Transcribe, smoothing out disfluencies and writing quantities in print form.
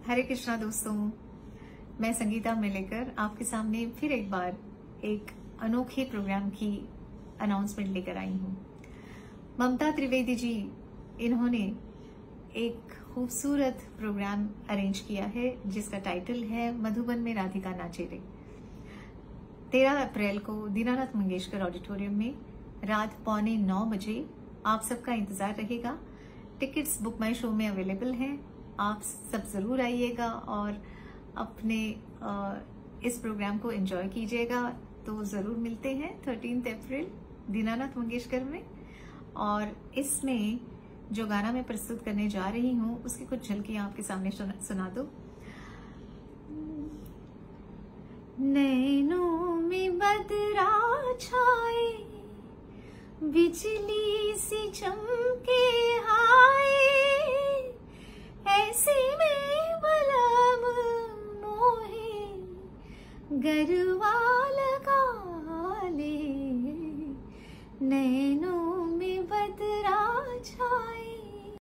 हरे कृष्णा दोस्तों, मैं संगीता में लेकर आपके सामने फिर एक बार एक अनोखे प्रोग्राम की अनाउंसमेंट लेकर आई हूँ। ममता त्रिवेदी जी, इन्होंने एक खूबसूरत प्रोग्राम अरेंज किया है जिसका टाइटल है मधुबन में राधिका नाचे रे। 13 अप्रैल को दीनानाथ मंगेशकर ऑडिटोरियम में रात 8:45 बजे आप सबका इंतजार रहेगा। टिकट्स बुक माई शो में अवेलेबल हैं। आप सब जरूर आइएगा और अपने इस प्रोग्राम को एंजॉय कीजिएगा। तो जरूर मिलते हैं 13 अप्रैल दीनानाथ मंगेशकर में। और इसमें जो गाना मैं प्रस्तुत करने जा रही हूँ उसकी कुछ झलकियां आपके सामने सुना दो। नैनों में बदरा छाए, बिजली सी चमके हाय, ऐसे में बलम मोहे गरवा लगा ले। नैनों